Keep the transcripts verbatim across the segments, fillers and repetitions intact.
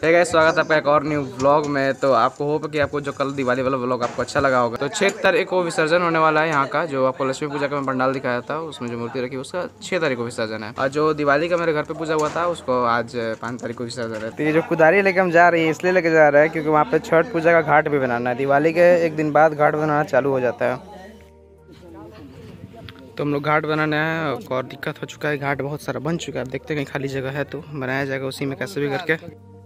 Hey guys, स्वागत है आपका एक और न्यू व्लॉग में। तो आपको होप कि आपको जो कल दिवाली वाला व्लॉग आपको अच्छा लगा होगा। तो छः तारीख को विसर्जन होने वाला है यहाँ का, जो आपको लक्ष्मी पूजा का मैं पंडाल दिखाया था उसमें जो मूर्ति रखी उसका छः तारीख को विसर्जन है। और जो दिवाली का मेरे घर पे पूजा हुआ था उसको आज पाँच तारीख को विसर्जन है। तो ये जो कुदारी लेके हम जा रही है इसलिए लेके जा रहे हैं क्योंकि वहाँ पे छठ पूजा का घाट भी बनाना है। दिवाली के एक दिन बाद घाट बनाना चालू हो जाता है। तो हम लोग घाट बनाने हैं और दिक्कत हो चुका है, घाट बहुत सारा बन चुका है। अब देखते हैं कहीं खाली जगह है तो बनाया जाएगा उसी में कैसे भी करके।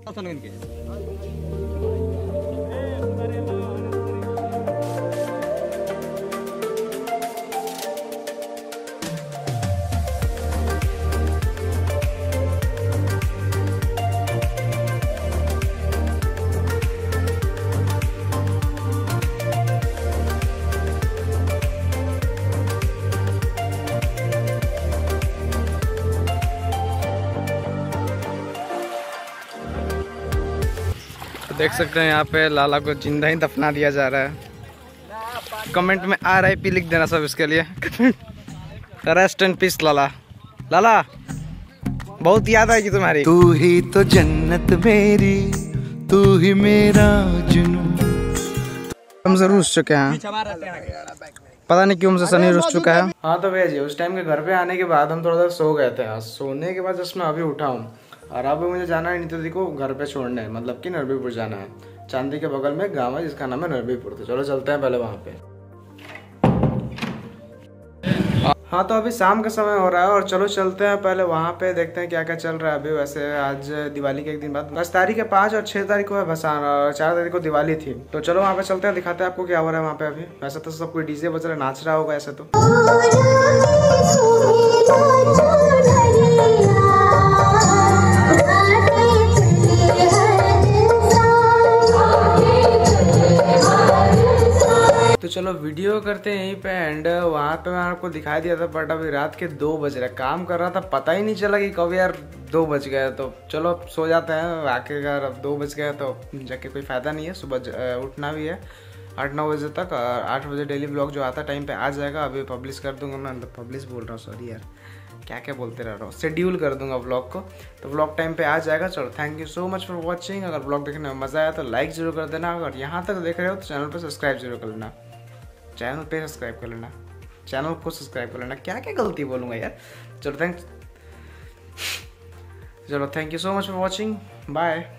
देख सकते हैं यहाँ पे लाला को जिंदा ही दफना दिया जा रहा है। कमेंट में आर आई पी लिख देना सब इसके लिए। रेस्ट इन पीस लाला। लाला बहुत याद आएगी तुम्हारी। तू ही तो जन्नत मेरी, तू ही मेरा जुनून। हम जरूर रुस चुके हैं, पता नहीं क्यों हमसे सनी रुस चुका है। हाँ तो भैया जी, उस टाइम के घर पे आने के बाद हम थोड़ा सा सो गए थे। सोने के बाद जस्ट मैं अभी उठा हूँ और अब मुझे जाना है नितिन को घर पे छोड़ने, मतलब कि नरबीपुर जाना है। चांदी के बगल में गांव है जिसका नाम है नरबीपुर। तो चलो चलते हैं पहले वहाँ पे। हाँ तो अभी शाम का समय हो रहा है और चलो चलते हैं पहले वहाँ पे, देखते हैं क्या क्या चल रहा है अभी। वैसे आज दिवाली के एक दिन बाद दस तारीख है, पाँच और छह तारीख को है भसान और चार तारीख को दिवाली थी। तो चलो वहाँ पे चलते हैं, दिखाते हैं आपको क्या हो रहा है वहाँ पे अभी। वैसे तो सब कोई डीजे बज रहा है, नाच रहा होगा ऐसे तो। तो चलो वीडियो करते हैं यहीं पे एंड। वहाँ पे मैं आपको दिखाई दिया था बट अभी रात के दो बज रहे। काम कर रहा था पता ही नहीं चला कि कब यार दो बज गए। तो चलो सो जाते हैं। आके अगर अब दो बज गए तो जाके कोई फ़ायदा नहीं है, सुबह उठना भी है आठ नौ बजे तक। आठ बजे डेली ब्लॉग जो आता टाइम पे आ जाएगा। अभी पब्लिश कर दूंगा मैं, मतलब पब्लिश बोल रहा हूँ, सॉरी यार क्या क्या बोलते रह रहा हूँ, शेड्यूल कर दूंगा व्लॉग को। तो व्लॉग टाइम पे आ जाएगा। चलो thank you so much for watching. अगर व्लॉग देखने में मज़ा आया तो लाइक जरूर कर देना। अगर यहाँ तक देख रहे हो तो चैनल पर सब्सक्राइब जरूर कर लेना। चैनल पे सब्सक्राइब कर लेना, चैनल को सब्सक्राइब कर लेना। क्या क्या गलती बोलूँगा यार। चलो थैंक्स, चलो thank you so much for watching, bye.